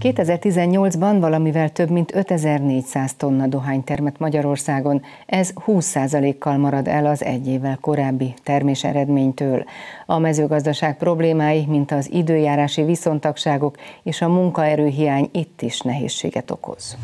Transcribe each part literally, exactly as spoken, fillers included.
kétezer-tizennyolcban valamivel több mint ötezer-négyszáz tonna dohány termett Magyarországon, ez húsz százalékkal marad el az egy évvel korábbi termés eredménytől. A mezőgazdaság problémái, mint az időjárási viszontagságok és a munkaerőhiány itt is nehézséget okoz.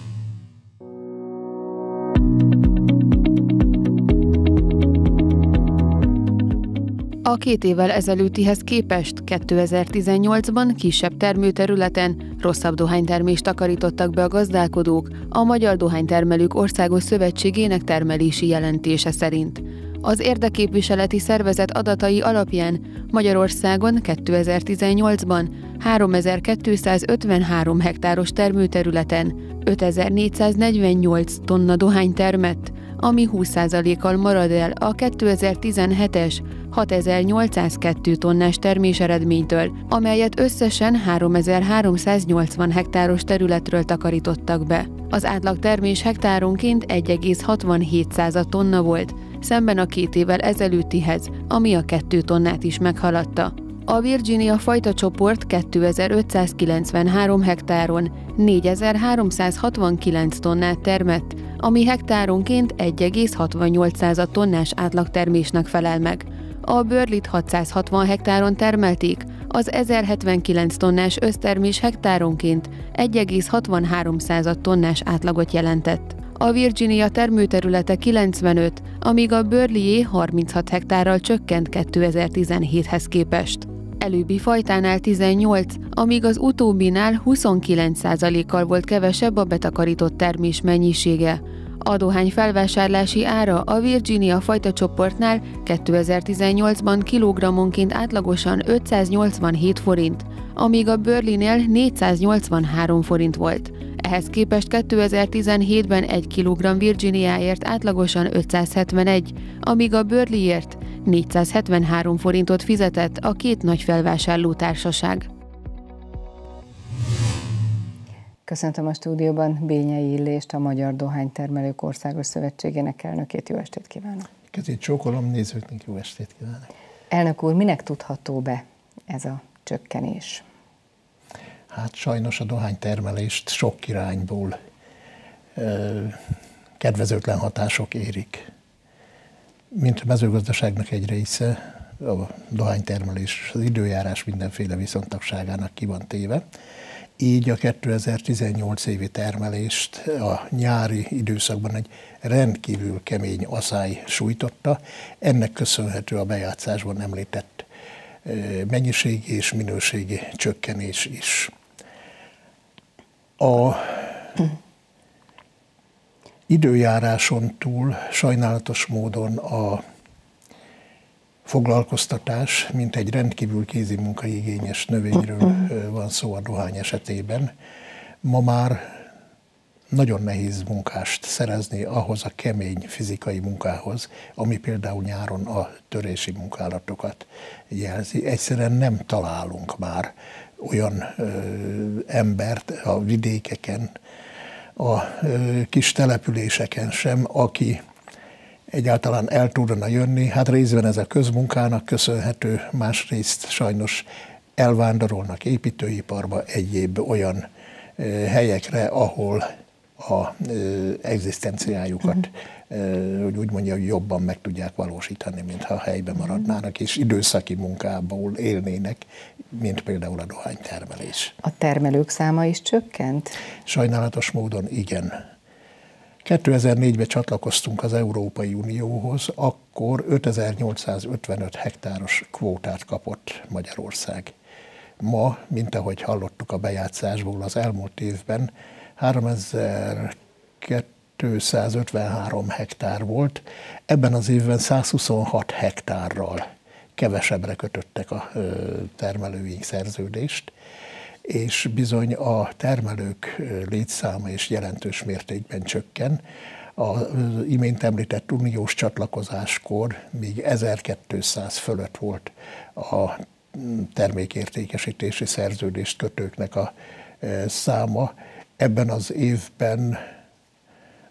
A két évvel ezelőttihez képest kétezer-tizennyolcban kisebb termőterületen rosszabb dohánytermést takarítottak be a gazdálkodók a Magyar Dohánytermelők Országos Szövetségének termelési jelentése szerint. Az érdekképviseleti szervezet adatai alapján Magyarországon kétezer-tizennyolcban háromezer-kétszázötvenhárom hektáros termőterületen ötezer-négyszáznegyvennyolc tonna dohány termett, ami húsz százalékkal marad el a kétezer-tizenhetes hatezer-nyolcszázkettő tonnás terméseredménytől, amelyet összesen háromezer-háromszáznyolcvan hektáros területről takarítottak be. Az átlag termés hektáronként egy egész hatvanhét tonna volt, szemben a két évvel ezelőttihez, ami a kettő tonnát is meghaladta. A Virginia fajta csoport kétezer-ötszázkilencvenhárom hektáron négyezer-háromszázhatvankilenc tonnát termett, ami hektáronként egy egész hatvannyolc tonnás átlagtermésnek felel meg. A Bőrlit hatszázhatvan hektáron termelték, az ezerhetvenkilenc tonnás össztermés hektáronként egy egész hatvanhárom tonnás átlagot jelentett. A Virginia termőterülete kilencvenöt, amíg a Burleyé harminchat hektárral csökkent kétezer-tizenhéthez képest. Előbbi fajtánál tizennyolc, amíg az utóbbinál huszonkilenc százalékkal volt kevesebb a betakarított termés mennyisége. A dohány felvásárlási ára a Virginia fajta csoportnál kétezer-tizennyolcban kilogrammonként átlagosan ötszáznyolcvanhét forint, amíg a Burleynél négyszáznyolcvanhárom forint volt. Ehhez képest kétezer-tizenhétben egy kilogramm Virginiáért átlagosan ötszázhetvenegy, amíg a Burleyért négyszázhetvenhárom forintot fizetett a két nagy felvásárló társaság. Köszöntöm a stúdióban Bényei Illést, a Magyar Dohánytermelők Országos Szövetségének elnökét. Jó estét kívánok! Kezét csókolom, nézőknek jó estét kívánok! Elnök úr, minek tudható be ez a csökkenés? Hát sajnos a dohánytermelést sok irányból ö, kedvezőtlen hatások érik. Mint a mezőgazdaságnak egy része, a dohánytermelés, az időjárás mindenféle viszontagságának ki van téve. Így a kétezer-tizennyolc évi termelést a nyári időszakban egy rendkívül kemény aszály sújtotta. Ennek köszönhető a bejátszásban említett mennyiségi és minőségi csökkenés is. A időjáráson túl sajnálatos módon a foglalkoztatás, mint egy rendkívül kézimunkaigényes növényről van szó a dohány esetében. Ma már nagyon nehéz munkást szerezni ahhoz a kemény fizikai munkához, ami például nyáron a törési munkálatokat jelzi. Egyszerűen nem találunk már olyan ö, embert a vidékeken, a ö, kis településeken sem, aki egyáltalán el tudna jönni. Hát részben ez a közmunkának köszönhető, másrészt sajnos elvándorolnak építőiparba, egyéb olyan ö, helyekre, ahol a ö, egzisztenciájukat, uh-huh. ö, hogy úgy mondja, hogy jobban meg tudják valósítani, mintha helyben maradnának, és időszaki munkából élnének, mint például a dohánytermelés. A termelők száma is csökkent? Sajnálatos módon igen. kétezer-négyben csatlakoztunk az Európai Unióhoz, akkor ötezer-nyolcszázötvenöt hektáros kvótát kapott Magyarország. Ma, mint ahogy hallottuk a bejátszásból az elmúlt évben, háromezer-kétszázötvenhárom hektár volt, ebben az évben százhuszonhat hektárral kevesebbre kötöttek a termelőink szerződést, és bizony a termelők létszáma is jelentős mértékben csökken. Az imént említett uniós csatlakozáskor még ezerkétszáz fölött volt a termékértékesítési szerződést kötőknek a száma. Ebben az évben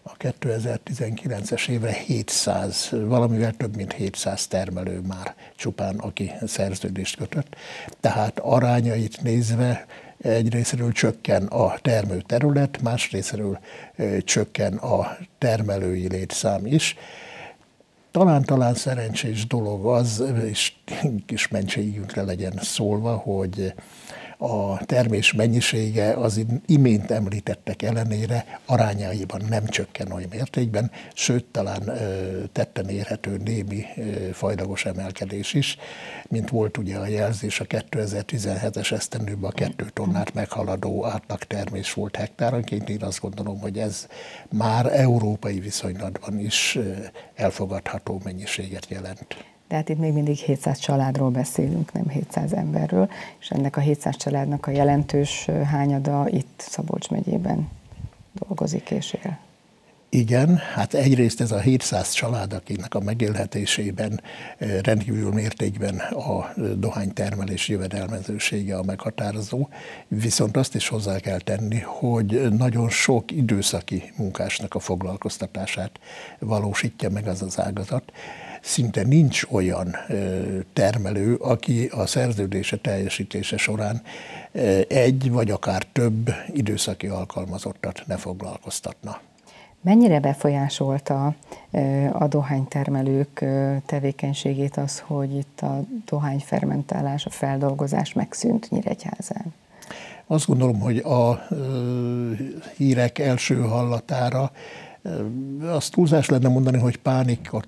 a kétezer-tizenkilences évre hétszáz, valamivel több mint hétszáz termelő már csupán, aki szerződést kötött. Tehát arányait nézve egyrészről csökken a termőterület, másrészről csökken a termelői létszám is. Talán-talán szerencsés dolog az, és kis mentségünkre legyen szólva, hogy a termés mennyisége az imént említettek ellenére arányaiban nem csökken olyan mértékben, sőt, talán tetten érhető némi fajlagos emelkedés is, mint volt ugye a jelzés a kétezer-tizenhetes esztendőben a kettő tonnát meghaladó átlagtermés volt hektáronként. Én azt gondolom, hogy ez már európai viszonylatban is elfogadható mennyiséget jelent. De hát itt még mindig hétszáz családról beszélünk, nem hétszáz emberről, és ennek a hétszáz családnak a jelentős hányada itt Szabolcs megyében dolgozik és él. Igen, hát egyrészt ez a hétszáz család, akinek a megélhetésében rendkívül mértékben a dohánytermelés jövedelmezősége a meghatározó, viszont azt is hozzá kell tenni, hogy nagyon sok időszaki munkásnak a foglalkoztatását valósítja meg az az ágazat. Szinte nincs olyan termelő, aki a szerződése teljesítése során egy vagy akár több időszaki alkalmazottat ne foglalkoztatna. Mennyire befolyásolta a dohánytermelők tevékenységét az, hogy itt a dohányfermentálás, a feldolgozás megszűnt Nyíregyházán? Azt gondolom, hogy a hírek első hallatára azt túlzás lenne mondani, hogy pánikot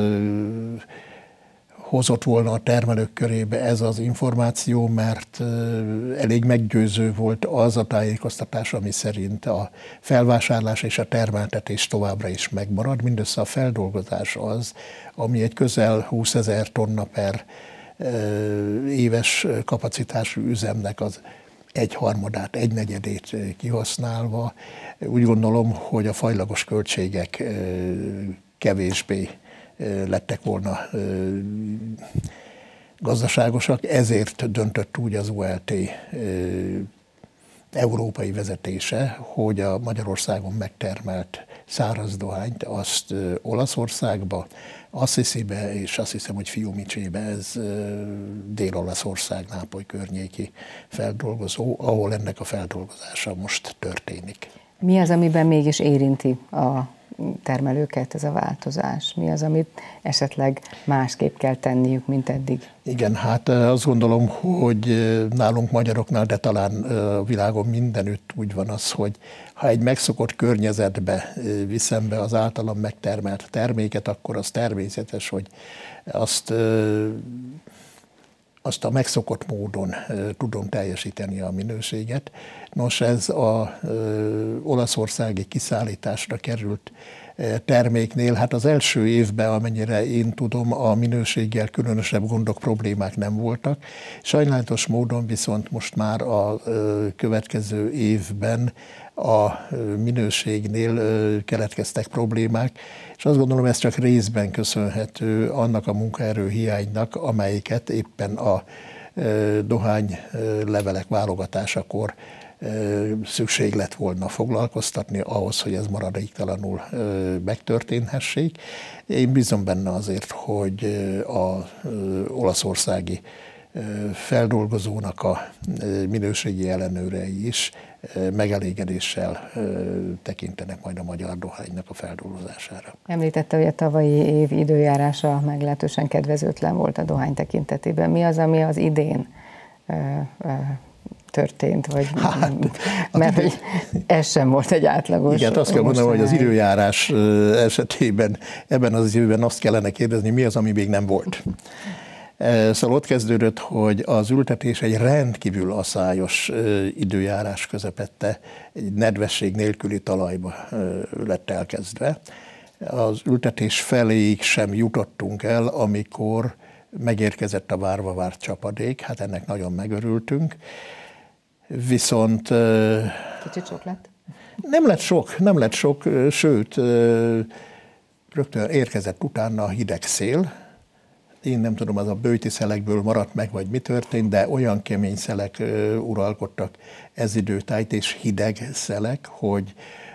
hozott volna a termelők körébe ez az információ, mert elég meggyőző volt az a tájékoztatás, ami szerint a felvásárlás és a termeltetés továbbra is megmarad. Mindössze a feldolgozás az, ami egy közel húszezer tonna per éves kapacitású üzemnek az egyharmadát, egynegyedét kihasználva. Úgy gondolom, hogy a fajlagos költségek kevésbé lettek volna gazdaságosak, ezért döntött úgy az u el té európai vezetése, hogy a Magyarországon megtermelt száraz dohányt azt Olaszországba, Assisibe, és azt hiszem, hogy Fiumicébe, ez Dél-Olaszország, Nápoly környéki feldolgozó, ahol ennek a feldolgozása most történik. Mi az, amiben mégis érinti a termelőket ez a változás? Mi az, amit esetleg másképp kell tenniük, mint eddig? Igen, hát azt gondolom, hogy nálunk magyaroknál, de talán a világon mindenütt úgy van az, hogy ha egy megszokott környezetbe viszem be az általam megtermelt terméket, akkor az természetes, hogy azt, azt a megszokott módon tudom teljesíteni a minőséget. Nos, ez az olaszországi kiszállításra került terméknél, hát az első évben, amennyire én tudom, a minőséggel különösebb gondok, problémák nem voltak. Sajnálatos módon viszont most már a következő évben a minőségnél keletkeztek problémák, és azt gondolom, ez csak részben köszönhető annak a munkaerő hiánynak, amelyiket éppen a dohánylevelek válogatásakor szükség lett volna foglalkoztatni ahhoz, hogy ez maradéktalanul megtörténhessék. Én bízom benne azért, hogy az olaszországi feldolgozónak a minőségi ellenőrei is megelégedéssel tekintenek majd a magyar dohánynak a feldolgozására. Említette, hogy a tavalyi év időjárása meglehetősen kedvezőtlen volt a dohány tekintetében. Mi az, ami az idén történt, vagy hát, mert hogy ez sem volt egy átlagos. Igen, azt kell mondanom, hogy az időjárás esetében ebben az évben azt kellene kérdezni, mi az, ami még nem volt. Szóval ott kezdődött, hogy az ültetés egy rendkívül aszályos időjárás közepette, egy nedvesség nélküli talajba lett elkezdve. Az ültetés feléig sem jutottunk el, amikor megérkezett a várva várt csapadék, hát ennek nagyon megörültünk. Viszont... Kicsit sok lett? Nem lett sok, nem lett sok, sőt, rögtön érkezett utána a hideg szél. Én nem tudom, az a böjti szelekből maradt meg, vagy mi történt, de olyan kemény szelek uralkodtak ez időtájt, és hideg szelek, hogy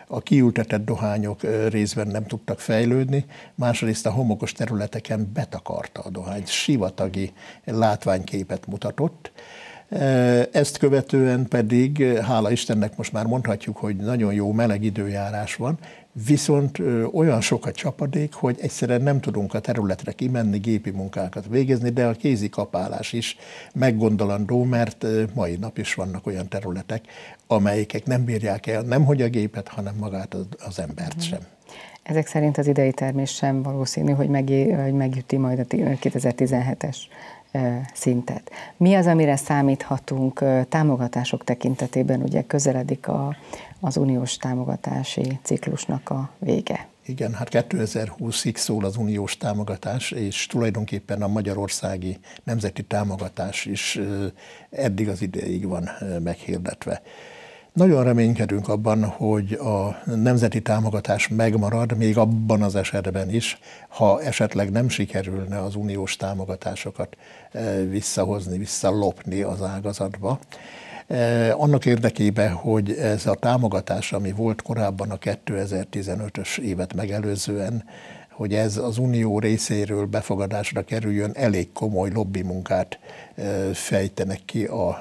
a kiültetett dohányok részben nem tudtak fejlődni, másrészt a homokos területeken betakarta a dohány, sivatagi látványképet mutatott. Ezt követően pedig, hála Istennek most már mondhatjuk, hogy nagyon jó meleg időjárás van, viszont olyan sok a csapadék, hogy egyszerűen nem tudunk a területre kimenni, gépi munkákat végezni, de a kézi kapálás is meggondolandó, mert mai nap is vannak olyan területek, amelyek nem bírják el nemhogy a gépet, hanem magát az embert sem. Ezek szerint az idei termés sem valószínű, hogy, megé, hogy megüti majd a kétezer-tizenhetes szintet. Mi az, amire számíthatunk támogatások tekintetében? Ugye közeledik a, az uniós támogatási ciklusnak a vége. Igen, hát kétezer-húszig szól az uniós támogatás, és tulajdonképpen a magyarországi nemzeti támogatás is eddig az ideig van meghirdetve. Nagyon reménykedünk abban, hogy a nemzeti támogatás megmarad, még abban az esetben is, ha esetleg nem sikerülne az uniós támogatásokat visszahozni, visszalopni az ágazatba. Annak érdekében, hogy ez a támogatás, ami volt korábban a kétezer-tizenötös évet megelőzően, hogy ez az unió részéről befogadásra kerüljön, elég komoly lobby munkát fejtenek ki a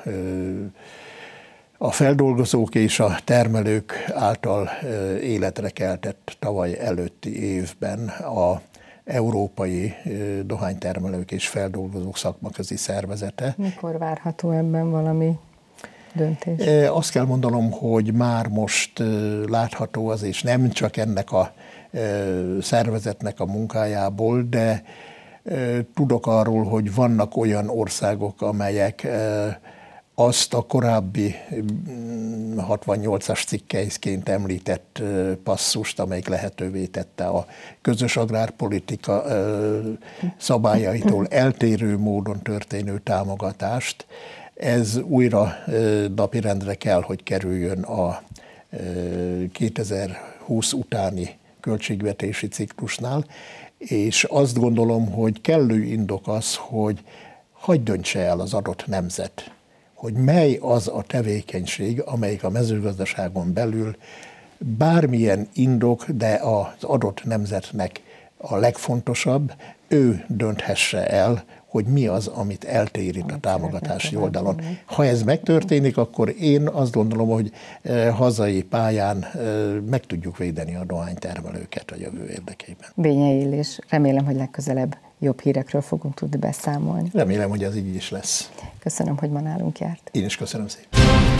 a feldolgozók és a termelők által életre keltett tavaly előtti évben a Európai Dohánytermelők és Feldolgozók Szakmaközi Szervezete. Mikor várható ebben valami döntés? Azt kell mondanom, hogy már most látható az, és nem csak ennek a szervezetnek a munkájából, de tudok arról, hogy vannak olyan országok, amelyek azt a korábbi hatvannyolcas cikkeizként említett passzust, amelyik lehetővé tette a közös agrárpolitika szabályaitól eltérő módon történő támogatást, ez újra napirendre kell, hogy kerüljön a kétezer-húsz utáni költségvetési ciklusnál, és azt gondolom, hogy kellő indok az, hogy hadd döntse el az adott nemzet, hogy mely az a tevékenység, amelyik a mezőgazdaságon belül bármilyen indok, de az adott nemzetnek a legfontosabb, ő dönthesse el, hogy mi az, amit eltérít a támogatási oldalon. Ha ez megtörténik, akkor én azt gondolom, hogy hazai pályán meg tudjuk védeni a dohánytermelőket a jövő érdekében. Bényei Illés, remélem, hogy legközelebb jobb hírekről fogunk tudni beszámolni. Remélem, hogy ez így is lesz. Köszönöm, hogy ma nálunk járt. Én is köszönöm szépen.